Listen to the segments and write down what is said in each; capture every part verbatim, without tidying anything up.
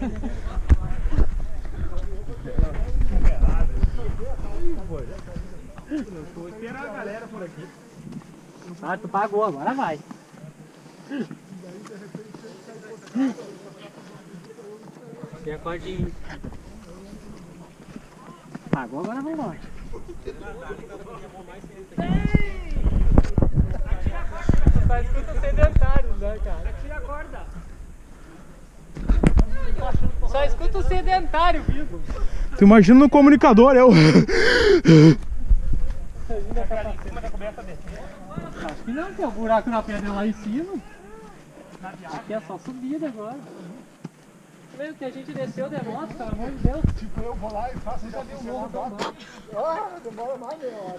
Vou esperar a galera por aqui. Ah, tu pagou, agora vai. Tem a cordinha. Pagou, agora vai embora. Só escuta sedentários, né, cara? Tira a corda. Só escuta o sedentário vivo. Tu imagina no comunicador, eu. Acho que não, tem um buraco na pedra lá em cima. Aqui é só subida agora. Mesmo que a gente desceu de moto, pelo amor de Deus. Tipo, eu vou lá e faço isso ali um novo agora. Ah, demora mais meia hora.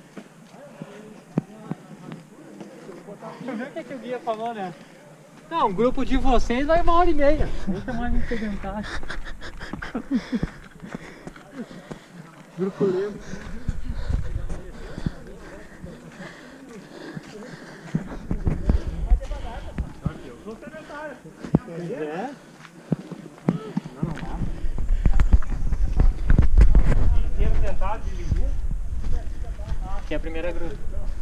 Tu viu o que, que o guia falou, né? Não, um grupo de vocês vai uma hora e meia. Deixa mais um sedentário. Grupo lento. Eu sou sedentário. É? Não, não dá. Inteiro sentado de linguinha. Aqui é a primeira grupo.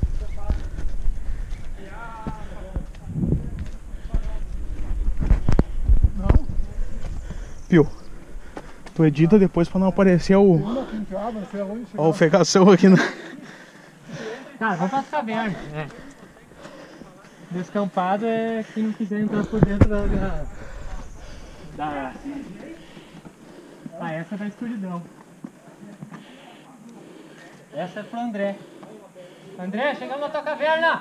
Não. Pio, tu edita depois pra não aparecer o... a ofegação aqui na... Cara, vamos para as cavernas. É. Descampado é quem não quiser entrar por dentro da... da... da... Ah, essa é da escuridão. Essa é pro André. André, chegamos na tua caverna!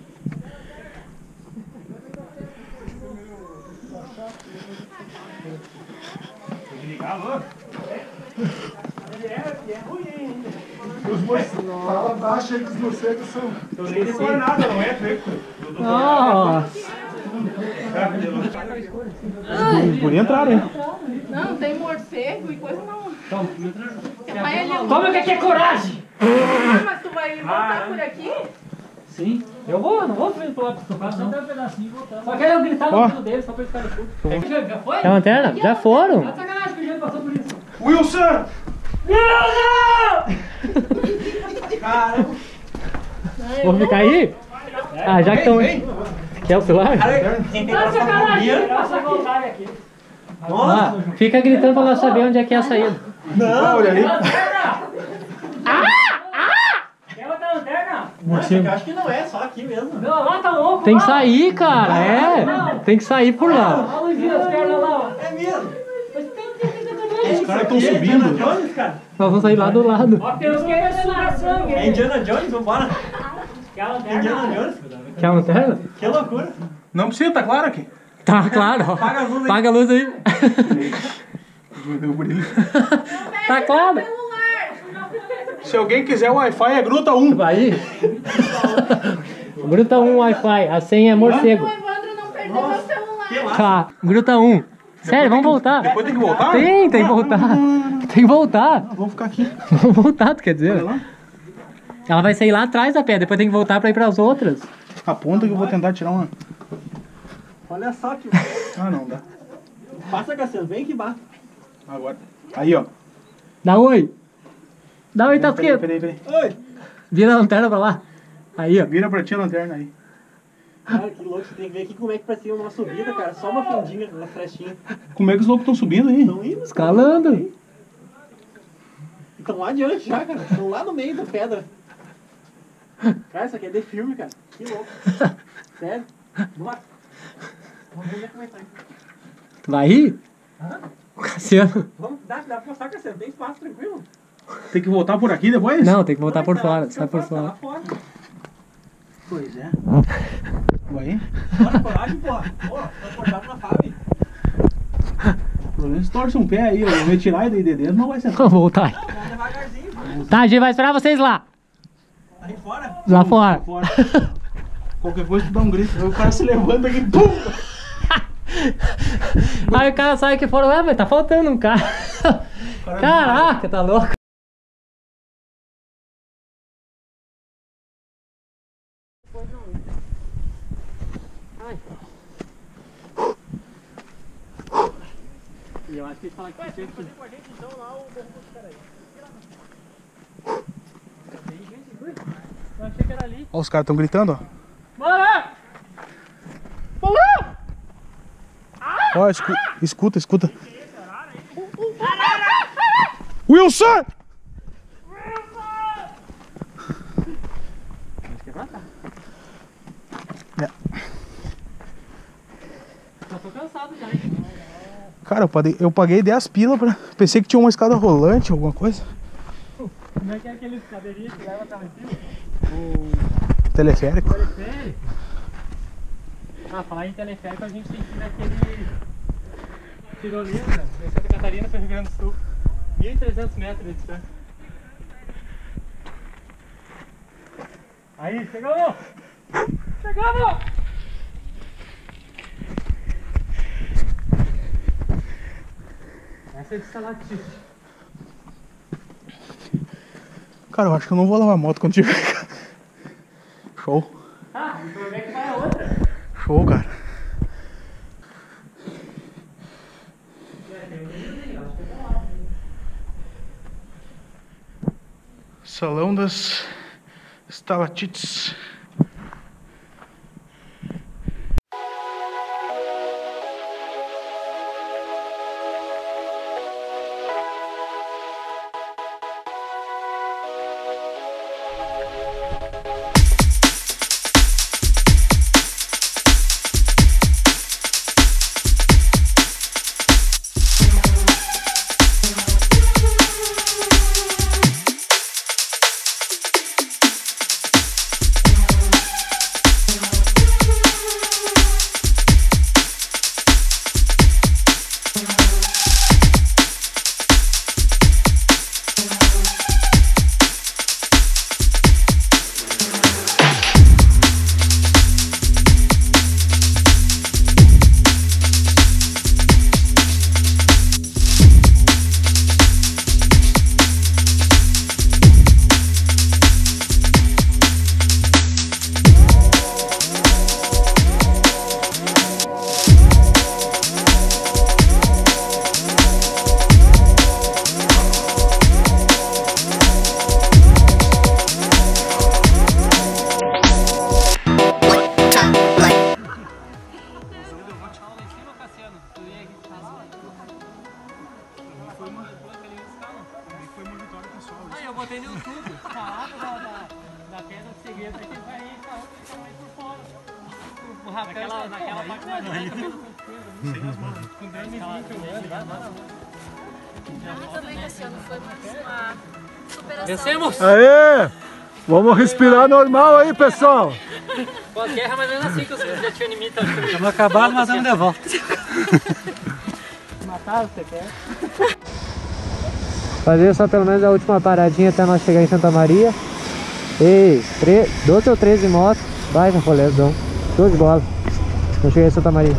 Tem que ligar, alô? É ruim. Os morcegos. Fala baixo aí que os morcegos são. Eu nem decoro nada, não é? Nossa! Os guri entraram, hein? Não, tem morcego e coisa não. Vai ali. Toma que aqui é coragem! Ah, mas tu vai voltar por aqui? Sim, eu vou, não vou vir pro lado do sofá, só até um pedacinho e voltar. Só quero gritar no ouvido deles, só pra eles ficarem putos. Já foi? É a lanterna? Já foram. Tá sacanagem que o Jean passou por isso. Wilson! Wilson! Caramba! Vou ficar aí? Ah, já que estão aí. Quer o celular? Tá sacanagem, ele passou a voltar aqui. Ah, fica gritando pra nós saber onde é que é a saída. Não, olha ali. Ah! Quer outra lanterna? Eu acho que não é, só aqui mesmo. Não, lá tá louco. Tem que sair, cara, é. Tem que sair por lá. Olha a luzinha das pernas lá, ó. É mesmo. Os caras estão subindo. Indiana Jones, cara. Nós vamos sair lá do lado. Ó, tem uns que querem sugar sangue. É Indiana Jones, vambora. Quer a lanterna? Indiana Jones. Quer a lanterna? Que loucura. Não precisa, tá claro aqui. Tá, claro. Ó. Paga a luz aí. Paga a luz aí. Deu brilho. Tá claro. Se alguém quiser o Wi-Fi, é Gruta um. Vai. Gruta um Wi-Fi. A senha é morcego. O Evandro não perdeu meu celular. Tá, Gruta um. Sério, vamos voltar. Depois tem que voltar? Tem, tem que voltar. Tem que voltar. Vamos ficar aqui. Vamos voltar, tu quer dizer? Olha lá. Ela vai sair lá atrás da pedra, depois tem que voltar pra ir pras outras. Aponta que eu vou tentar tirar uma. Olha só que... Ah, não dá. Passa, Cassiano, vem aqui embaixo. Agora. Aí, ó. Dá oi. Dá oi, Peraí, Tasqueiro. peraí, peraí. Oi. Vira a lanterna pra lá. Aí, ó. Vira pra ti a lanterna aí. Cara, que louco, você tem que ver aqui como é que parecia uma subida, cara. Só uma fendinha, uma flechinha. Como é que os loucos estão subindo aí? Estão indo. Escalando. Estão lá adiante já, cara. Estão lá no meio da pedra. Cara, isso aqui é de filme, cara. Que louco. Sério. Bora. Vamos ver como é que vai. Tu vai ir? Hã? Cassiano. Vamos, dá, dá pra passar, Cassiano. Tem espaço, tranquilo. Tem que voltar por aqui depois? Não, tem que voltar por Tá, fora. tá Sai por tá lá fora. fora. Pois é. Vai. Bora, coragem, porra. Pô, transportado na Fábio. Pelo menos torce um pé aí, eu vou retirar e daí dentro não vai ser. Vamos voltar. Não, vamos devagarzinho. Vamos Tá, a gente vai esperar vocês lá. aí fora. Lá fora. Fora. Qualquer coisa tu dá um grito. Aí o cara se levanta aqui, pum! Aí o cara sai aqui fora, ué, mas tá faltando um cara. Caraca, tá louco. E eu acho que eles falam que tinha que... Eu achei que era ali. Ó, os caras estão gritando, ó. Bora! Bora! Ó, escu escuta, escuta. Wilson! Acho que é pra cá. É. Já tô cansado já, hein? Cara, eu paguei, eu paguei dez pila pra... Pensei que tinha uma escada rolante, alguma coisa. Como é que é aquele cadeirinha que leva até lá em cima? Teleférico. Teleférico? Ah, falar em teleférico, a gente tem que ir naquele... Tirolesa, de Santa Catarina para o Rio Grande do Sul. mil e trezentos metros de distância. Aí, chegamos! Chegamos! Essa é de Salatice. Cara, eu acho que eu não vou lavar a moto contigo. Show. Ah, então onde é que vai a outra? Show, cara. Salão das estalactites. Aí eu botei no YouTube, falado da, da, da pedra do segredo, aí tem vai ir por fora. O rapaz naquela, naquela parte mais alta, com drone Eu também esse ano foi uma superação. Vencemos! Aê! Vamos respirar normal aí, pessoal! Pós-guerra é mais ou menos assim que os já tinham limite. Vamos acabar, mas vamos de volta. Mataram, você quer? Fazer só pelo menos a última paradinha até nós chegar em Santa Maria. E doze ou treze motos, vai com rolezão. Show de bola. Vamos chegar em Santa Maria.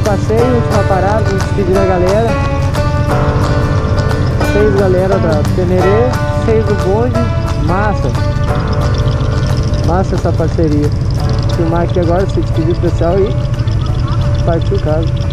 passeio, última parada, vamos despedir da galera. Seis galera da Tenerê, seis do bonde, massa. Massa essa parceria. Vou filmar aqui agora, se despedir do pessoal e partiu o caso.